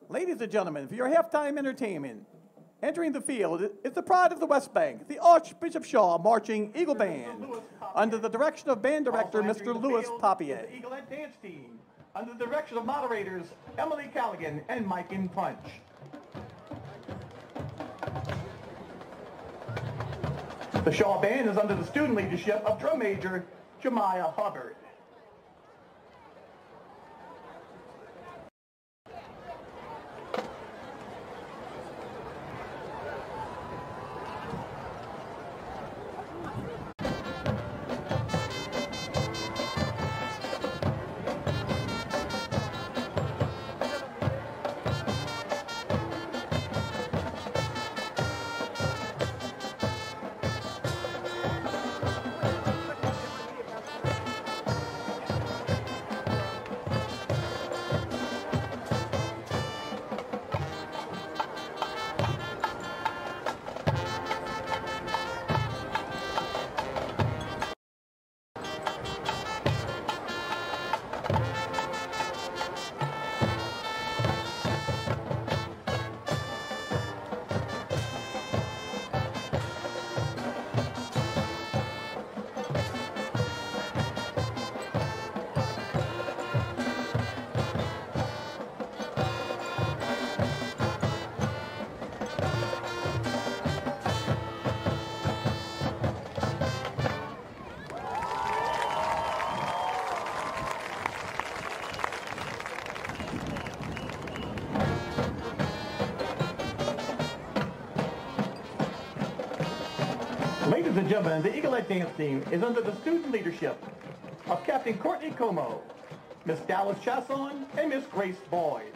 Ladies and gentlemen, for your halftime entertainment, entering the field is the pride of the West Bank, the Archbishop Shaw Marching Eagle Band, under the direction of band director Mr. Louis Papier. The Eaglet Dance Team, under the direction of moderators Emily Callaghan and Mike in Punch. The Shaw Band is under the student leadership of drum major Jemiah Hubbard. Ladies and gentlemen, the Eaglet Dance Team is under the student leadership of Captain Courtney Como, Miss Dallas Chasson, and Miss Grace Boyd.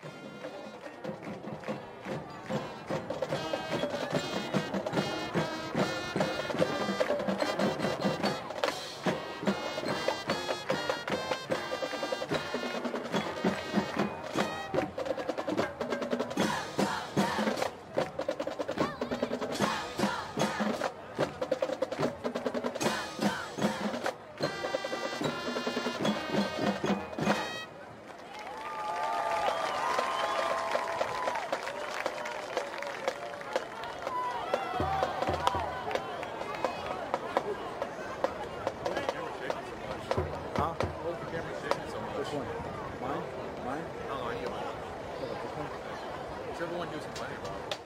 Huh? What was the camera shaking so much? Which one? Mine? Mine? No, I get mine. Which one? Whichever one he was complaining about.